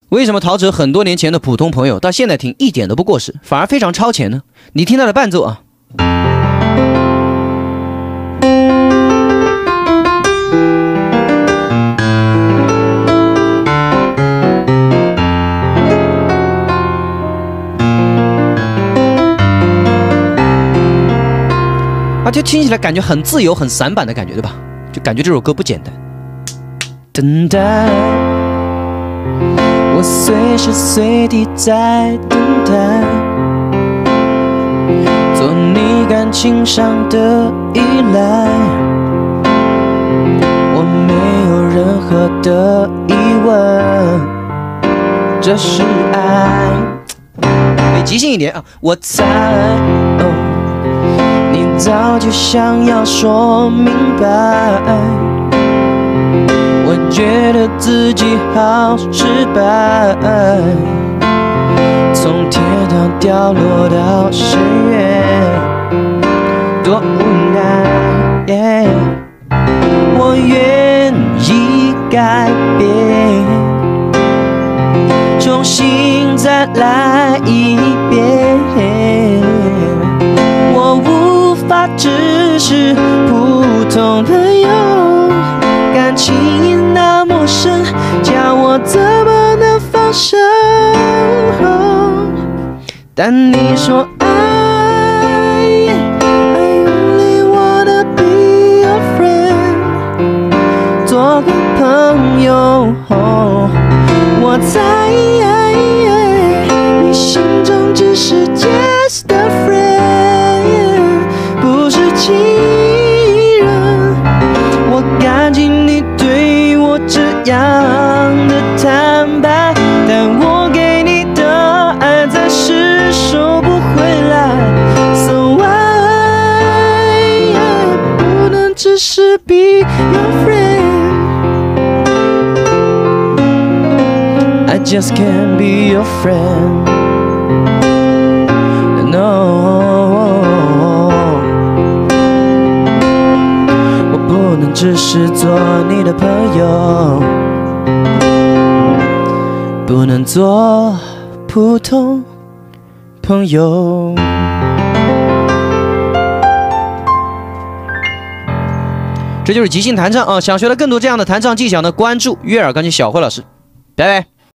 为什么陶喆很多年前的普通朋友到现在听一点都不过时，反而非常超前呢？你听他的伴奏啊。就听起来感觉很自由、很散版的感觉，对吧？就感觉这首歌不简单。等待，我随时随地在等待，做你感情上的依赖，我没有任何的疑问，这是爱。得即兴一点啊！我猜。早就想要说明白，我觉得自己好失败，从天堂掉落到深渊，多无奈。我愿意改变，重新再来一遍。我无法只是普通朋友，感情那么深，叫我怎么能放手？但你说I only wanna be your friend， 做个朋友，我猜你心中只是 just a friend， 不是情人。我感激你对我这样的坦白，但我给你的爱暂时收不回来。So I 不能只是 be your friend，I just can't be your friend. No， 我不能只是做你的朋友，不能做普通朋友。这就是即兴弹唱啊！想学了更多这样的弹唱技巧呢，关注悦耳钢琴小慧老师，拜拜。